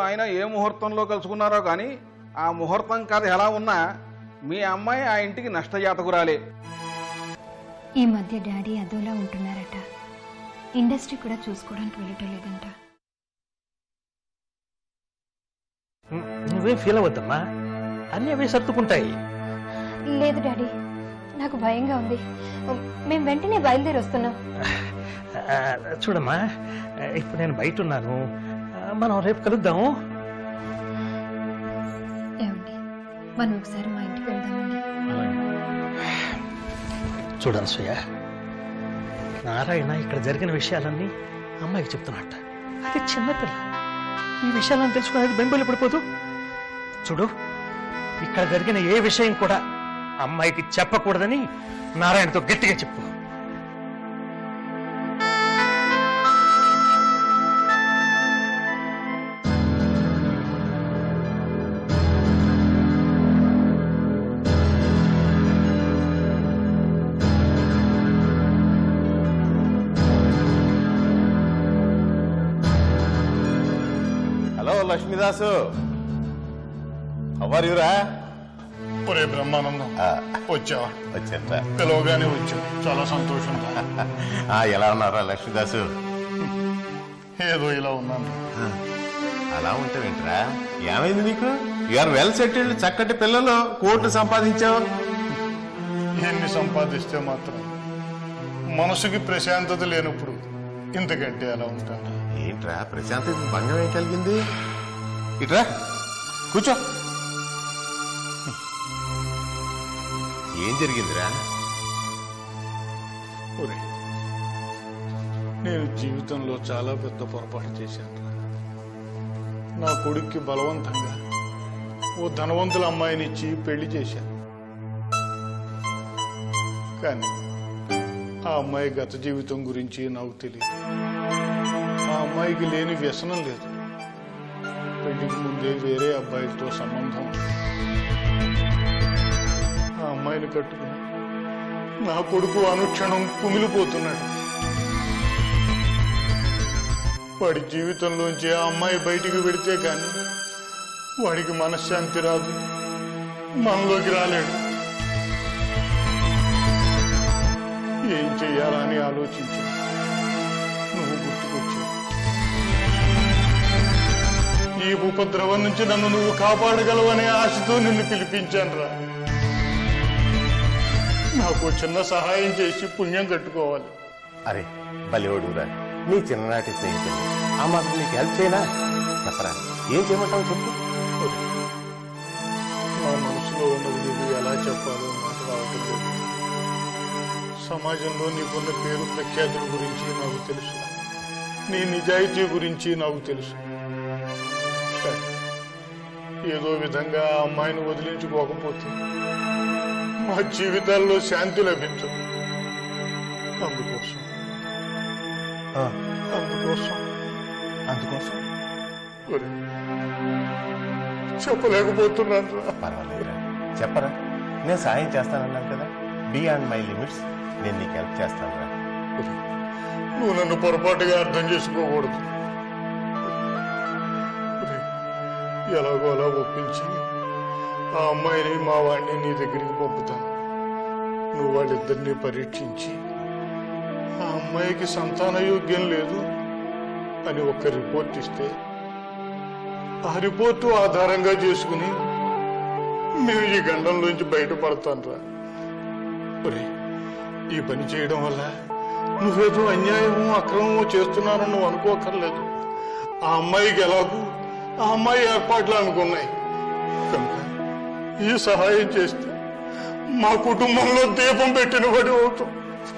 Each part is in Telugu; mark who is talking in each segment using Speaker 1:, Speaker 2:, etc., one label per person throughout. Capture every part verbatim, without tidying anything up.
Speaker 1: ఆయన ఏ ముహూర్తంలో కలుసుకున్నారో కానీ ఆ ముహూర్తం కథ ఎలా ఉన్నా మీ అమ్మాయి ఆ ఇంటికి నష్టజాతకురాలే.
Speaker 2: ఈ మధ్య డాడీ అదోలా ఉంటున్నారట. ఇండస్ట్రీ కూడా చూసుకోవడానికి వెళ్ళటం లేదంట.
Speaker 3: నువ్వేం ఫీల్ అవ్వద్దమ్మా, అన్నీ అవే సర్దుకుంటాయి.
Speaker 2: లేదు డాడీ, నాకు భయంగా ఉంది. మేము వెంటనే బయలుదేరి వస్తున్నాం.
Speaker 3: చూడమ్మా, ఇప్పుడు నేను బయట ఉన్నాను, మనం రేపు కలుద్దాము.
Speaker 2: ఏమండి, మనం ఒకసారి మా ఇంటికి వెళ్దామండి.
Speaker 3: చూడండి సూయ, నారాయణ ఇక్కడ జరిగిన విషయాలన్నీ అమ్మాయికి చెప్తున్నట్ట. అది చిన్నపిల్ల, ఈ విషయాలను తెలుసుకునేది బెంబేలు పడిపోదు. చూడు, ఇక్కడ జరిగిన ఏ విషయం కూడా అమ్మాయికి చెప్పకూడదని నారాయణతో గట్టిగా చెప్పు.
Speaker 4: Hello Lakshmidas, how are you రా?
Speaker 5: ఒరే బ్రహ్మానందం, వచ్చావా?
Speaker 4: వచ్చా,
Speaker 5: పిలవగానే వచ్చావు, చాలా సంతోషం.
Speaker 4: ఎలా ఉన్నారా లక్ష్మీదాసు?
Speaker 5: ఏదో ఇలా ఉన్నాను.
Speaker 4: అలా ఉంటావేంట్రా? ఏమైంది నీకు? యూఆర్ వెల్ సెటిల్డ్, చక్కటి పిల్లలు, కోట్లు సంపాదించావు.
Speaker 5: ఎన్ని సంపాదిస్తే మాత్రం మనసుకి ప్రశాంతత లేనప్పుడు ఇంతకంటే ఎలా ఉంటాను?
Speaker 4: ఏంట్రా ప్రశాంతత భంగం ఏం కలిగింది? ఇట్రా కూర్చో. ఏం జరిగిందిరా?
Speaker 5: నేను జీవితంలో చాలా పెద్ద పొరపాటు చేశాను. నా కొడుక్కి బలవంతంగా ఓ ధనవంతుల అమ్మాయినిచ్చి పెళ్లి చేశాను. కానీ ఆ అమ్మాయి గత జీవితం గురించి నాకు తెలియదు. ఆ అమ్మాయికి లేని వ్యసనం లేదు. పెళ్లికి ముందే వేరే అబ్బాయిలతో సంబంధం. ఆ అమ్మాయిని కట్టుకుని నా కొడుకు అనుక్షణం కుమిలిపోతున్నాడు. వాడి జీవితంలోంచి ఆ అమ్మాయి బయటికి వెడితే కానీ వాడికి మనశ్శాంతి రాదు, మనలోకి రాలేడు. ఏం చెయ్యాలని ఆలోచించా, నువ్వు గుర్తుకొచ్చావు. ఈ ఉపద్రవం నుంచి నన్ను నువ్వు కాపాడగలవనే ఆశతో నిన్ను పిలిపించాను రా. నాకు చిన్న సహాయం చేసి పుణ్యం కట్టుకోవాలి.
Speaker 4: అరే బలివడురా, నీ చిన్ననాటి స్నేహితుడు, ఆ మాత్రం నీకు హెల్ప్ చేయనా? చెప్పరా, ఏం చేయమంటావు చెప్పు.
Speaker 5: నా మనసులో ఉన్నది నీకు ఎలా చెప్పాలో నాకు రావటం లేదు. సమాజంలో నీకున్న పేరు ప్రఖ్యాతుల గురించి నాకు తెలుసు, నీ నిజాయితీ గురించి నాకు తెలుసు. ఏదో విధంగా ఆ అమ్మాయిని వదిలించుకోకపోతే మా జీవితాల్లో శాంతి లభించదు. అందుకోసం అందుకోసం
Speaker 4: అందుకోసం
Speaker 5: చెప్పలేకపోతున్నాను రా.
Speaker 4: పర్వాలేదురా, చెప్పరా, నేను సాయం చేస్తానన్నాను కదా. బియాండ్ మై లిమిట్స్, నేను నీకు హెల్ప్ చేస్తాను రా.
Speaker 5: నువ్వు నన్ను పొరపాటుగా అర్థం చేసుకోకూడదు. ఎలాగో అలా ఒప్పించి ఆ అమ్మాయిని మా వాడిని నీ దగ్గరికి పంపుతాను. నువ్వు వాళ్ళిద్దరినీ పరీక్షించి ఆ అమ్మాయికి సంతాన యోగ్యం లేదు అని ఒక్క రిపోర్ట్ ఇస్తే ఆ రిపోర్టు ఆధారంగా చేసుకుని మేము ఈ గండంలోంచి బయటపడతాను రా. ఈ పని చేయడం వల్ల నువ్వేదో అన్యాయమో అక్రమమో చేస్తున్నానో నువ్వు అనుకోకర్లేదు. ఆ అమ్మాయికి ఎలాగూ ఆ అమ్మాయి ఏర్పాట్లు అనుకున్నాయి కనుక ఈ సహాయం చేస్తే మా కుటుంబంలో దీపం పెట్టిన వాడి అవుతాం.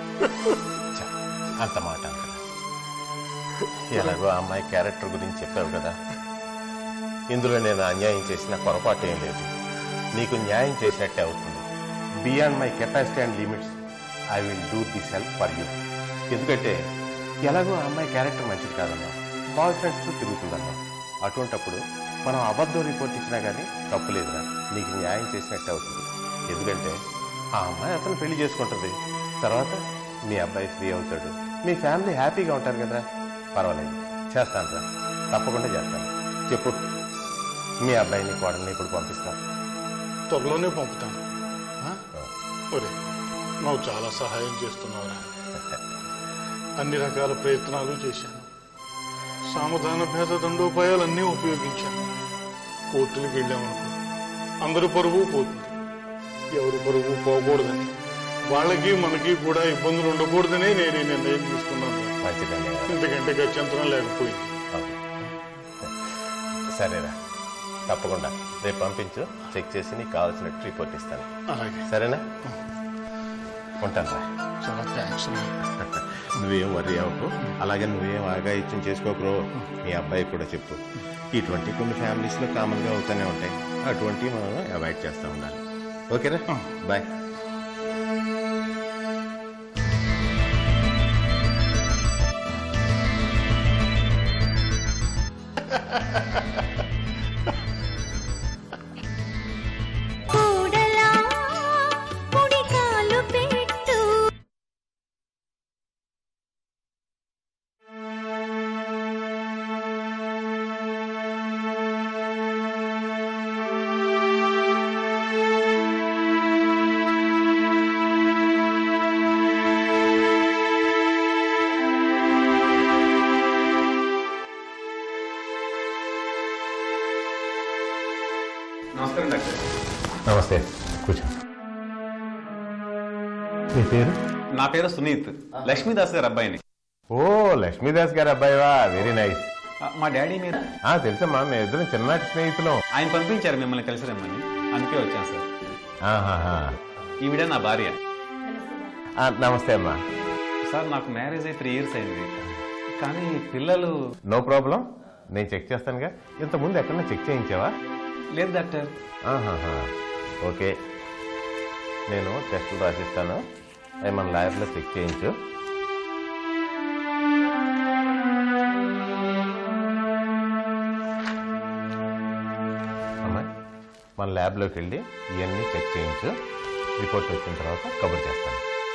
Speaker 4: అంత మాట ఎలాగో ఆ అమ్మాయి క్యారెక్టర్ గురించి చెప్పావు కదా. ఇందులో నేను అన్యాయం చేసిన పొరపాటు ఏం లేదు, నీకు న్యాయం చేసినట్టే అవుతుంది. Beyond my capacity and limits I will do this help for you. ఎందుకంటే ఎలాగో ఆ అమ్మాయి క్యారెక్టర్ మంచిది కాదమ్మా, బాయ్ ఫ్రెండ్స్తో తిరుగుతుందమ్మా. అటువంటప్పుడు మనం అబద్ధం రిపోర్ట్ ఇచ్చినా కానీ తప్పులేదురా, నీకు న్యాయం చేసినట్టే అవుతుంది. ఎందుకంటే ఆ అమ్మాయి అతను పెళ్లి చేసుకుంటుంది, తర్వాత మీ అబ్బాయి ఫ్రీ అవుతాడు, మీ ఫ్యామిలీ హ్యాపీగా ఉంటారు కదరా. పర్వాలేదు, చేస్తాను రా, తప్పకుండా చేస్తాను. చెప్పు, మీ అబ్బాయిని కోడల్ని ఇప్పుడు పంపిస్తాం.
Speaker 5: త్వరలోనే పంపుతాను. ఒరే, నువ్వు చాలా సహాయం చేస్తున్నావురా. అన్ని రకాల ప్రయత్నాలు చేశాను. సామధాన భేద దండోపాయాలన్నీ ఉపయోగించాను. కోర్టులకు వెళ్ళామనుకో అందరి పరువు పోతుంది. ఎవరి పరువు పోకూడదని, వాళ్ళకి మనకి కూడా ఇబ్బందులు ఉండకూడదనే నేను ఈ నిర్ణయం తీసుకున్నాను. ఇంతకంటే గత్యంతరం లేకపోయింది.
Speaker 4: సరేరా, తప్పకుండా రేపు పంపించు. చెక్ చేసి నీకు కావాల్సినట్టు రిపోర్ట్ ఇస్తాను.
Speaker 5: అలాగే.
Speaker 4: సరేనా? ఉంటాను రా.
Speaker 5: చాలా థ్యాంక్స్.
Speaker 4: నువ్వేం వరి అవ్వకు. అలాగే నువ్వేం ఆగాయిత్యం చేసుకోకరు. మీ అబ్బాయి కూడా చెప్పు. ఇటువంటి కొన్ని ఫ్యామిలీస్లో కామన్గా అవుతూనే ఉంటాయి. అటువంటివి మనం అవాయిడ్ చేస్తూ ఉండాలి. ఓకేనా? బాయ్.
Speaker 1: నమస్కారం డాక్టర్.
Speaker 4: నమస్తే, కూర్చో. మీ పేరు?
Speaker 6: నా పేరు సునీత్, లక్ష్మీదాస్ గారి అబ్బాయిని.
Speaker 4: ఓ, లక్ష్మీదాస్ గారి అబ్బాయివా? Very nice.
Speaker 6: మా డాడీ మీరు?
Speaker 4: తెలుసమ్మా, మేము ఇద్దరం చిన్ననాటి స్నేహితులం.
Speaker 6: ఆయన పంపించారు మిమ్మల్ని కలిసి రమ్మని, అందుకే వచ్చాను సార్.
Speaker 4: ఆహాహా.
Speaker 6: ఈవిడ నా భార్య.
Speaker 4: నమస్తే అమ్మా.
Speaker 6: సార్, నాకు మ్యారేజ్ అయి త్రీ ఇయర్స్ అయింది, కానీ పిల్లలు.
Speaker 4: నో ప్రాబ్లం, నేను చెక్ చేస్తానుగా. ఇంతకుముందు ఎక్కడన్నా చెక్ చేయించావా?
Speaker 6: లేదు డాక్టర్.
Speaker 4: ఆహాహా, ఓకే. నేను టెస్టులు రాసిస్తాను, అవి మన ల్యాబ్లో చెక్ చేయించు. అమ్మా, మన ల్యాబ్లోకి వెళ్ళి ఇవన్నీ చెక్ చేయించు. రిపోర్ట్ వచ్చిన తర్వాత కవర్ చేస్తాను.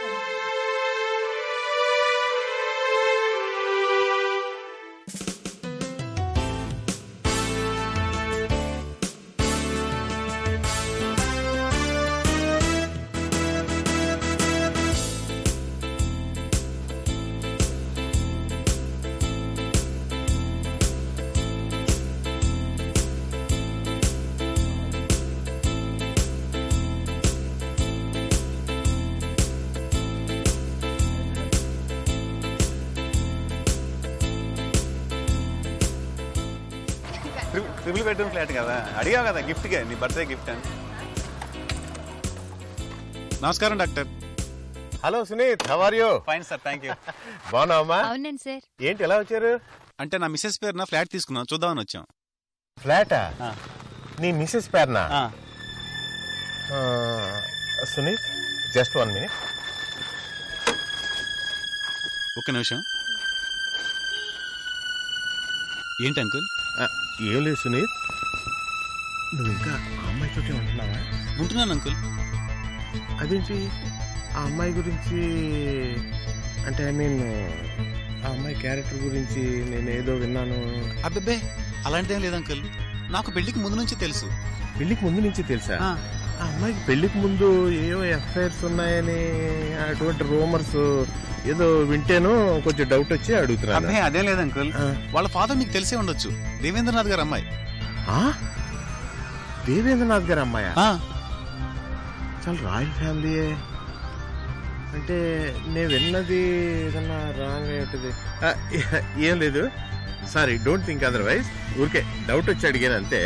Speaker 6: ట్రిపుల్ బెడ్రూమ్ ఫ్లాట్ కదా, అడిగావు కదా గిఫ్ట్గా, నీ బర్త్డే గిఫ్ట్ అని. నమస్కారం doctor.
Speaker 4: Hello Suneet, how are you?
Speaker 6: Fine sir, thank you.
Speaker 4: బాగున్నావమ్మా?
Speaker 2: అవునండి సార్.
Speaker 4: ఏంటి ఎలా వచ్చారు?
Speaker 6: అంటే నా మిస్సెస్ పేరున ఫ్లాట్ తీసుకున్నాం, చూద్దామని వచ్చాం.
Speaker 4: ఫ్లాటా? నీ మిస్సెస్ పేరునా? Suneet, just one minute.
Speaker 6: ఒక్క నిమిషం. ఏంటి అంకుల్?
Speaker 4: ఏం లేదు సునీత్, నువ్వు ఇంకా ఆ అమ్మాయితోటే ఉంటున్నావా?
Speaker 6: ఉంటున్నాను అంకుల్.
Speaker 4: అదేంటి ఆ అమ్మాయి గురించి? అంటే ఐ మీన్ ఆ అమ్మాయి క్యారెక్టర్ గురించి నేను ఏదో విన్నాను.
Speaker 6: అబ్బే, అలాంటిదేం లేదు అంకుల్, నాకు పెళ్లికి ముందు నుంచి తెలుసు.
Speaker 4: పెళ్లికి ముందు నుంచి తెలుసా? ఆ అమ్మాయికి పెళ్లికి ముందు ఏవో ఎఫ్ఐఆర్స్ ఉన్నాయని అటువంటి రూమర్స్ ఏదో వింటేను కొంచెం డౌట్ వచ్చి అడుగుతున్నాను.
Speaker 6: అబ్బే, అదే లేదు అంకుల్, వాళ్ళ ఫాదర్ మీకు తెలిసే ఉండొచ్చు, దేవేంద్రనాథ్ గారు అమ్మాయి.
Speaker 4: దేవేంద్రనాథ్ గారు అమ్మాయా? చాలా రాయల్ ఫ్యామిలీయే. అంటే నేను విన్నది ఏదన్నా రాంగ్ ఏంటిది? ఏం లేదు, సారీ, డోంట్ థింక్ అదర్వైజ్. ఊరికే డౌట్ వచ్చి అడిగాను అంతే.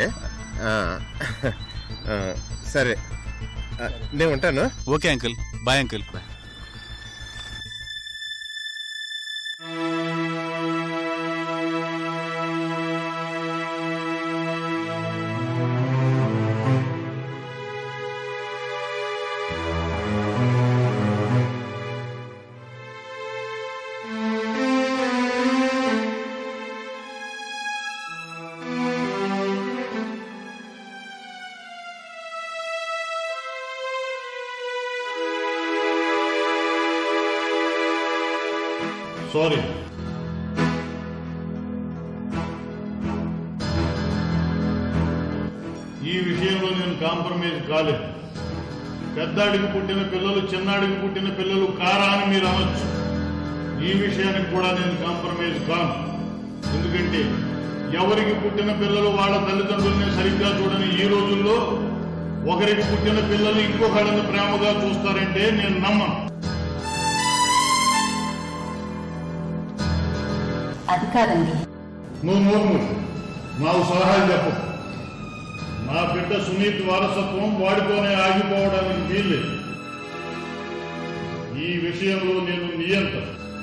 Speaker 4: సరే, నేను ఉంటాను.
Speaker 6: Okay uncle, bye uncle.
Speaker 5: Sorry. Compromise కాలేదు. పెద్దాడికి పుట్టిన పిల్లలు చిన్నాడికి పుట్టిన పిల్లలు కారా అని మీరు అనొచ్చు. ఈ విషయానికి కూడా నేను కాంప్రమైజ్ కాను. ఎందుకంటే ఎవరికి పుట్టిన పిల్లలు వాళ్ళ తల్లిదండ్రుల్ని సరిగ్గా చూడని ఈ రోజుల్లో ఒకరికి పుట్టిన పిల్లలు ఇంకొకళ్ళని ప్రేమగా చూస్తారంటే నేను నమ్మను.
Speaker 7: అది కాదండి.
Speaker 5: నువ్వు నోరు నాకు సలహాలు చెప్పు. నా బిడ్డ సునీత్ వారసత్వం వాడితోనే ఆగిపోవడానికి వీల్లేదు. ఈ విషయంలో నేను నియంత.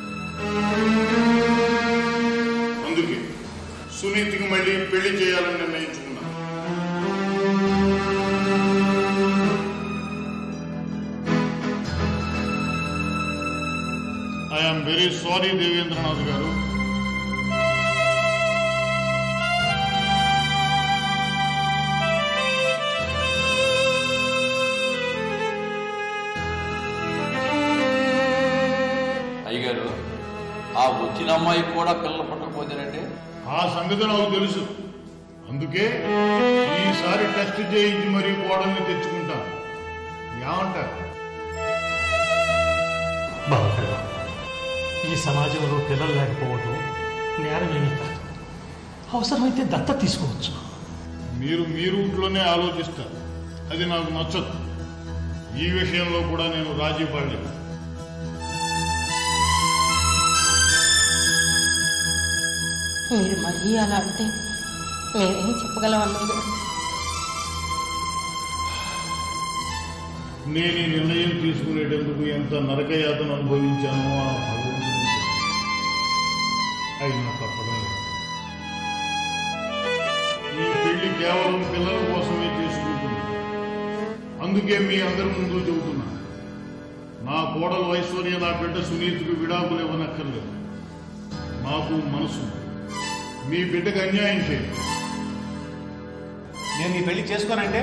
Speaker 5: అందుకే సునీత్కి మళ్ళీ పెళ్లి చేయాలని నిర్ణయించుకున్నాను. ఐఎమ్ వెరీ సారీ దేవేంద్రనాథ్ గారు.
Speaker 8: అయ్యగారు, ఆ వచ్చిన అమ్మాయి కూడా పిల్లలు పుట్టకపోతేనంటే
Speaker 5: ఆ సంగతి నాకు తెలుసు. అందుకే ఈసారి టెస్ట్ చేయించి మరీ కోడల్ని తెచ్చుకుంటాను. ఏమంటారు?
Speaker 3: బాబు, ఈ సమాజంలో పిల్లలు లేకపోవడం నేరమేమీ కాదు. అవసరమైతే దత్త తీసుకోవచ్చు.
Speaker 5: మీరు మీ రూట్లోనే ఆలోచిస్తారు. అది నాకు నచ్చదు. ఈ విషయంలో కూడా నేను రాజీ పడలేదు.
Speaker 7: మీరు మరీ అలా అంటే మేమేం చెప్పగలం అన్నయ్య గారు.
Speaker 5: నేను ఈ నిర్ణయం తీసుకునేటందుకు ఎంత నరకయాతను అనుభవించానో ఆ భగవంతుడు అయినా తప్పడం లేదు. ఈ పెళ్లి కేవలం పిల్లల కోసమే చేసుకుంటున్నాను. అందుకే మీ అందరి ముందు చెబుతున్నాను, నా కోడలు ఐశ్వర్య నా బిడ్డ సునీత్కు విడాకులు ఇవ్వనక్కర్లేదు. నాకు మనసు, మీ బిడ్డకు అన్యాయం చేయండి.
Speaker 6: నేను ఈ పెళ్లి చేసుకోనంటే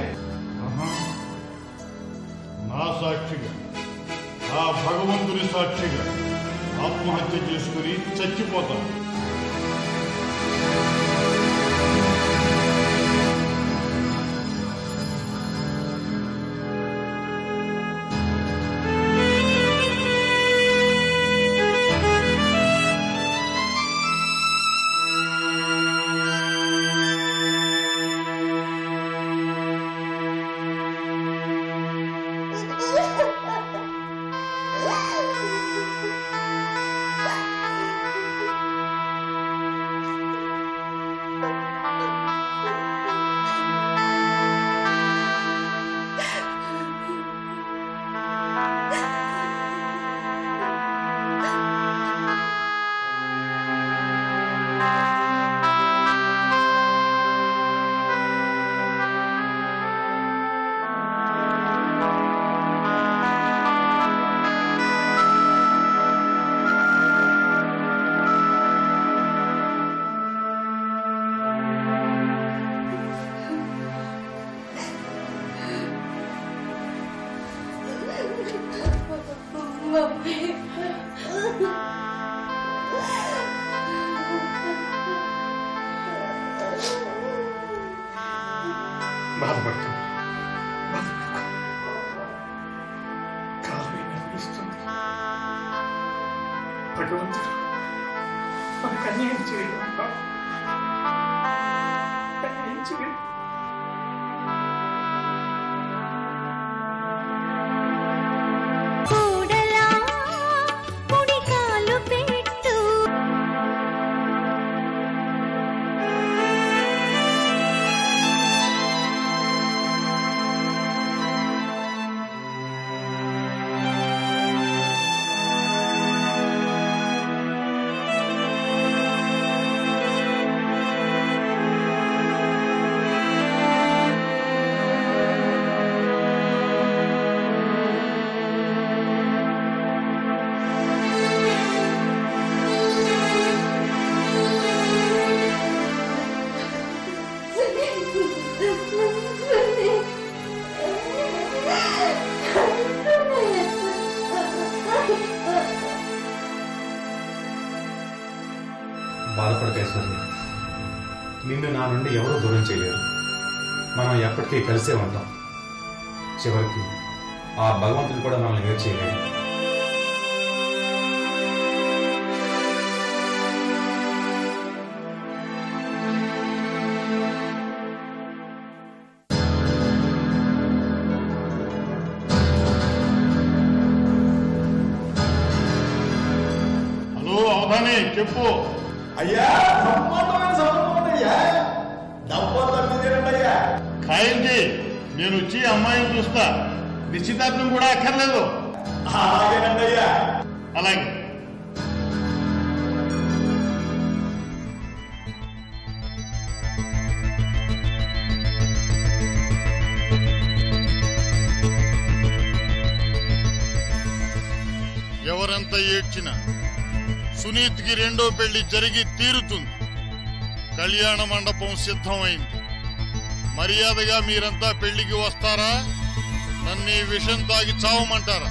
Speaker 5: నా సాక్షిగా, ఆ భగవంతుని సాక్షిగా ఆత్మహత్య చేసుకుని చచ్చిపోతాను.
Speaker 3: బాధపడుతుంది. కాలమే నిర్ణయిస్తుంది. భగవంతుడు మనకు అన్యాయం చేయడం అన్యాయం చేయడం
Speaker 6: బాధపడకేశ్వరి, నిన్ను నా నుండి ఎవరూ దూరం చేయలేరు. మనం ఎప్పటికీ కలిసే ఉంటాం. చివరికి ఆ భగవంతుడు కూడా మనల్ని ఏం చేయలేడు.
Speaker 5: హలో అవధాని చెప్పు.
Speaker 9: అయ్యా
Speaker 5: ఖాయంకి నేను వచ్చి అమ్మాయిని చూస్తా. నిశ్చితార్థం కూడా అక్కర్లేదు. అలాగే. ఎవరెంత ఏడ్చినా సునీత్కి రెండో పెళ్లి జరిగి తీరుతుంది. కళ్యాణ మండపం సిద్ధమైంది. మర్యాదగా మీరంతా పెళ్లికి వస్తారా, నన్ను ఈ విషయం తాగి చావమంటారా?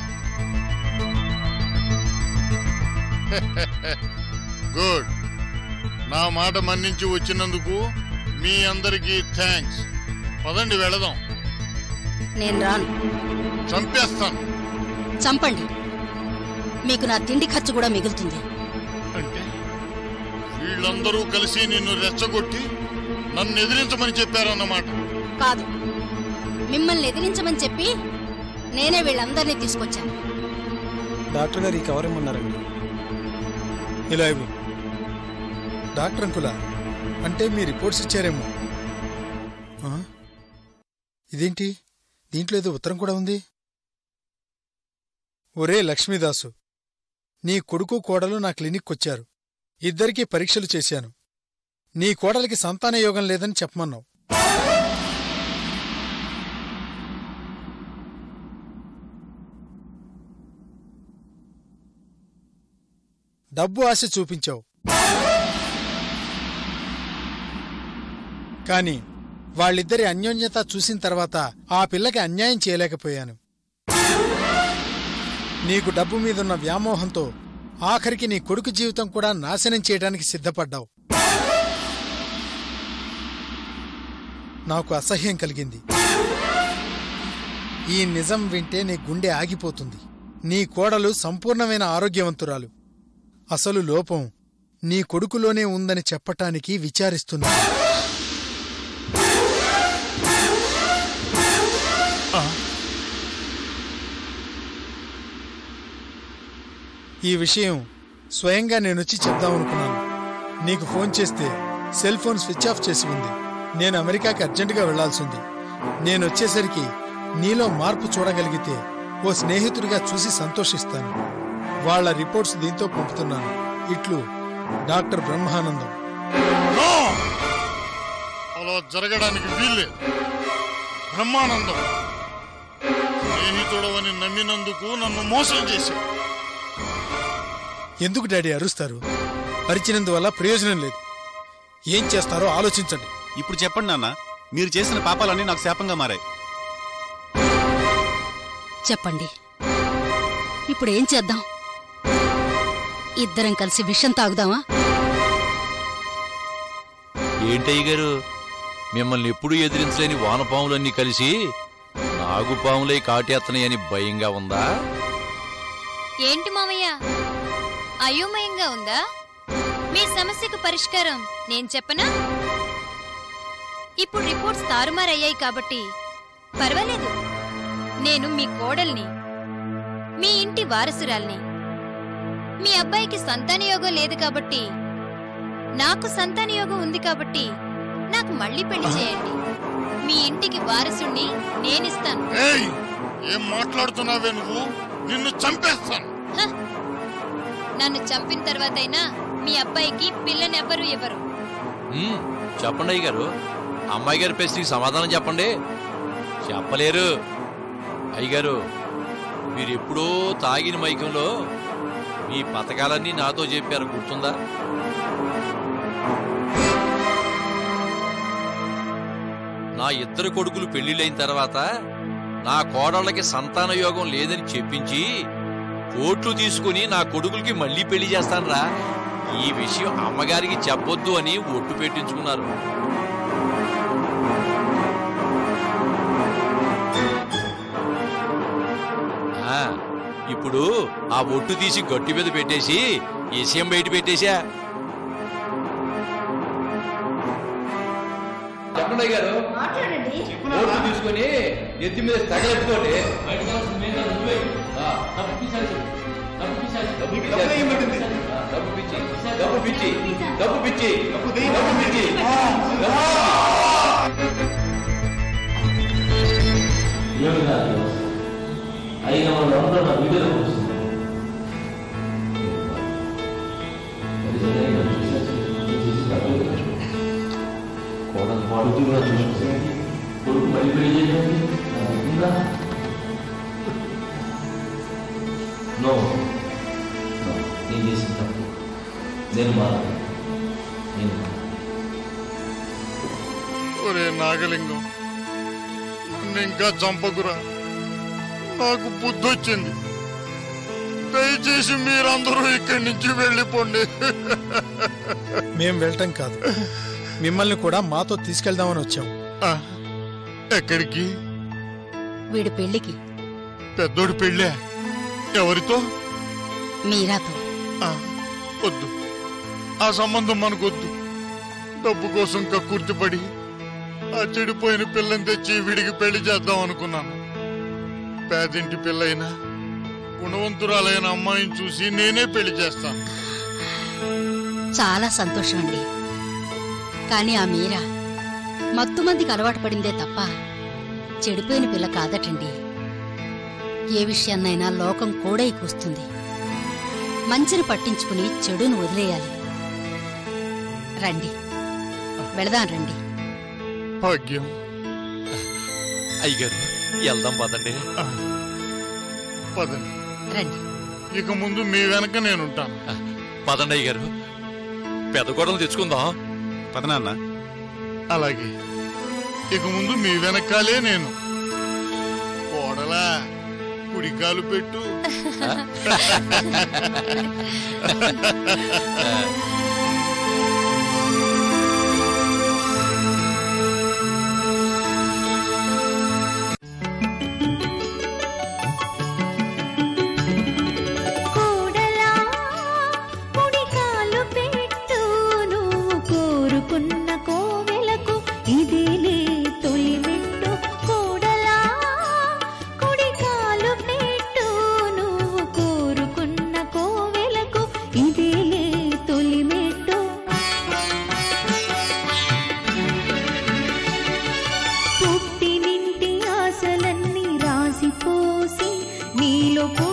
Speaker 5: గుడ్. నా మాట మన్నించి వచ్చినందుకు మీ అందరికీ థ్యాంక్స్. పదండి వెళదాం.
Speaker 10: నేను రాను.
Speaker 5: చంపేస్తాను.
Speaker 10: చంపండి, మీకు నా తిండి ఖర్చు కూడా మిగులుతుంది.
Speaker 5: అంటే వీళ్ళందరూ కలిసి నిన్ను రెచ్చగొట్టి నన్ను ఎదిరించమని చెప్పారన్నమాట.
Speaker 10: కాదు, మిమ్మల్ని ఎదిరించమని చెప్పి నేనే వీళ్ళందరినీ తీసుకొచ్చాను.
Speaker 11: డాక్టర్ గారు ఈ కవర్ ఏమన్నారండి? ఇలా ఇవ్వు. డాక్టర్ అంకులా, అంటే మీ రిపోర్ట్స్ ఇచ్చారేమో. ఇదేంటి, దీంట్లో ఏదో ఉత్తరం కూడా ఉంది. ఒరే లక్ష్మీదాసు, నీ కొడుకు కోడలు నా క్లినిక్కొచ్చారు. ఇద్దరికీ పరీక్షలు చేశాను. నీ కోడలికి సంతాన యోగం లేదని చెప్పమన్నావు. డబ్బు ఆశ చూపించావు, కాని వాళ్ళిద్దరి అన్యోన్యత చూసిన తర్వాత ఆ పిల్లకి అన్యాయం చేయలేకపోయాను. నీకు డబ్బు మీదున్న వ్యామోహంతో ఆఖరికి నీ కొడుకు జీవితం కూడా నాశనం చేయడానికి సిద్ధపడ్డావు. నాకు అసహ్యం కలిగింది. ఈ నిజం వింటే నీ గుండె ఆగిపోతుంది. నీ కోడలు సంపూర్ణమైన ఆరోగ్యవంతురాలు. అసలు లోపం నీ కొడుకులోనే ఉందని చెప్పటానికి విచారిస్తున్నా. ఈ విషయం స్వయంగా నేనొచ్చి చెప్దామనుకున్నాను. నీకు ఫోన్ చేస్తే సెల్ ఫోన్ స్విచ్ ఆఫ్ చేసి ఉంది. నేను అమెరికాకి అర్జెంటుగా వెళ్లాల్సింది. నేనొచ్చేసరికి నీలో మార్పు చూడగలిగితే ఓ స్నేహితుడిగా చూసి సంతోషిస్తాను. వాళ్ల రిపోర్ట్స్ దీంతో పంపుతున్నాను. ఇట్లు డాక్టర్ బ్రహ్మానందం.
Speaker 5: అలా జరగడానికి వీల్లేదు. బ్రహ్మానందం స్నేహితుడవని నమ్మినందుకు నన్ను మోసం చేశావు.
Speaker 11: ఎందుకు డాడీ అరుస్తారు? అరిచినందువల్ల ప్రయోజనం లేదు. ఏం చేస్తారో ఆలోచించండి.
Speaker 12: ఇప్పుడు చెప్పండి నాన్న, మీరు చేసిన పాపాలన్నీ నాకు శాపంగా మారాయి.
Speaker 10: చెప్పండి, ఇప్పుడు ఏం చేద్దాం? ఇద్దరం కలిసి విషం తాగుదామా?
Speaker 8: ఏంటయ్య గారు, మిమ్మల్ని ఎప్పుడూ ఎదిరించలేని వానపాములన్నీ కలిసి నాగుపాములై కాటేత్తనాయని భయంగా ఉందా?
Speaker 13: ఏంటి మామయ్య, అయోమయంగా ఉందా? మీ సమస్యకు పరిష్కారం నేను చెప్పనా? ఇప్పుడు రిపోర్ట్స్ తారుమారయ్యాయి కాబట్టి పర్వాలేదు. నేను మీ కోడల్ని, మీ ఇంటి వారసురాల్ని. మీ అబ్బాయికి సంతానయోగం లేదు కాబట్టి, నాకు సంతానయోగం ఉంది కాబట్టి నాకు మళ్ళీ పెళ్లి చేయండి. మీ ఇంటికి వారసుణ్ణి నేనిస్తాను.
Speaker 5: ఏం మాట్లాడుతున్నావే నువ్వు? నిన్ను చంపేస్తాను.
Speaker 13: నన్ను చంపిన తర్వాతైనా మీ అబ్బాయికి పిల్లనెవ్వరు ఇవ్వరు.
Speaker 8: చెప్పండి అయ్య గారు, అమ్మాయి గారి ప్రశ్నకి సమాధానం చెప్పండి. చెప్పలేరు. అయ్యగారు, మీరెప్పుడో తాగిన మైకంలో మీ పథకాలన్నీ నాతో చెప్పారు, గుర్తుందా? నా ఇద్దరు కొడుకులు పెళ్లిళ్ళైన తర్వాత నా కోడళ్ళకి సంతాన యోగం లేదని చెప్పించి కోట్లు తీసుకుని నా కొడుకులకి మళ్లీ పెళ్లి చేస్తానరా. ఈ విషయం అమ్మగారికి చెప్పొద్దు అని ఒట్టు పెట్టించుకున్నారు. ఆ, ఇప్పుడు ఆ ఒట్టు తీసి గట్టి మీద పెట్టేసి విషయం బయట పెట్టేశా.
Speaker 9: చెప్పండి గారు, ఓట్లు తీసుకొని ఎత్తి మీద తగలెట్టుకోండి. డబ్బు పిచ్చి డబ్బు పిచ్చి డబ్బు పిచ్చి డబ్బు పిచ్చి అయిన వాళ్ళందరూ నా వీడియోలో వస్తుంది. కోడలు పాడుతూగా చూసుకుంటుంది, కొడుకు మళ్ళీ పెళ్లి చేయండి. నో నేను చేసిన తప్పు, నేను మారాలి, నేను
Speaker 5: ఒరే నాగలింగం, నన్ను ఇంకా చంపకురా, నాకు బుద్ధి వచ్చింది. దయచేసి మీరందరూ ఇక్కడి నుంచి వెళ్ళిపోండి.
Speaker 11: మేం వెళ్ళటం కాదు, మిమ్మల్ని కూడా మాతో తీసుకెళ్దామని వచ్చాం.
Speaker 5: ఎక్కడికి?
Speaker 10: వీడి పెళ్లికి.
Speaker 5: పెద్దోడి పెళ్ళే? ఎవరితో?
Speaker 10: మీరాతో.
Speaker 5: వద్దు, ఆ సంబంధం మనకొద్దు. డబ్బు కోసం కక్కుర్తిపడి ఆ చెడిపోయిన పిల్లని తెచ్చి వీడికి పెళ్లి చేద్దాం అనుకున్నాను. పేదింటి పిల్లైనా గుణవంతురాలైన అమ్మాయిని చూసి నేనే పెళ్లి చేస్తాను.
Speaker 10: చాలా సంతోషం అండి. కానీ ఆ మీరా మత్తు మందికి అలవాటు పడిందే తప్ప చెడిపోయిన పిల్ల కాదటండి. ఏ విషయాన్నైనా లోకం కూడా కూస్తుంది. మంచిని పట్టించుకుని చెడును వదిలేయాలి. రండి, వెళదాం రండి.
Speaker 5: భాగ్యం.
Speaker 8: అయ్యగారు వెళ్దాం పదండి.
Speaker 5: పదండి
Speaker 10: రండి.
Speaker 5: ఇక ముందు మీ వెనక నేనుంటాను.
Speaker 8: పదండి అయ్యగారు, పెద్ద గొడవలు తెచ్చుకుందాం.
Speaker 12: పదనాన్న.
Speaker 5: అలాగే, ఇక ముందు మీ వెనకాలే నేను. కోడలా, కుడికాలు పెట్టు.
Speaker 14: పుట్టినింటి ఆశలన్నీ రాసిపోసి నీలో